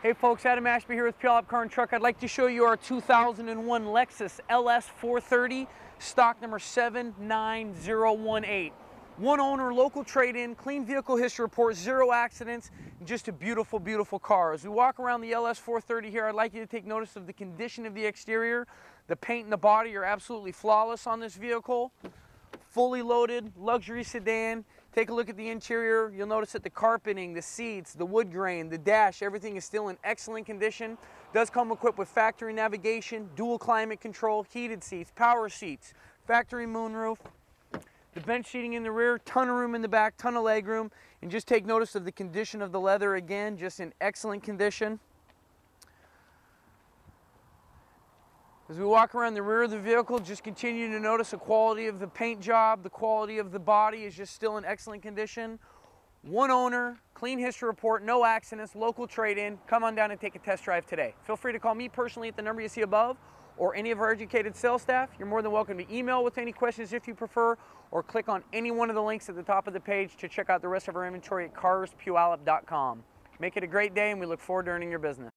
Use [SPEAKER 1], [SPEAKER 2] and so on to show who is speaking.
[SPEAKER 1] Hey folks, Adam Ashby here with Puyallup Car and Truck. I'd like to show you our 2001 Lexus LS 430, stock number 79018. One owner, local trade-in, clean vehicle history report, 0 accidents, just a beautiful, beautiful car. As we walk around the LS 430 here, I'd like you to take notice of the condition of the exterior. The paint and the body are absolutely flawless on this vehicle. Fully loaded, luxury sedan. Take a look at the interior. You'll notice that the carpeting, the seats, the wood grain, the dash, everything is still in excellent condition. Does come equipped with factory navigation, dual climate control, heated seats, power seats, factory moonroof. The bench seating in the rear, ton of room in the back, ton of leg room. And just take notice of the condition of the leather again, just in excellent condition. As we walk around the rear of the vehicle, just continue to notice the quality of the paint job, the quality of the body is just still in excellent condition. One owner, clean history report, no accidents, local trade-in. Come on down and take a test drive today. Feel free to call me personally at the number you see above or any of our educated sales staff. You're more than welcome to email with any questions if you prefer, or click on any one of the links at the top of the page to check out the rest of our inventory at carspuyallup.com. Make it a great day, and we look forward to earning your business.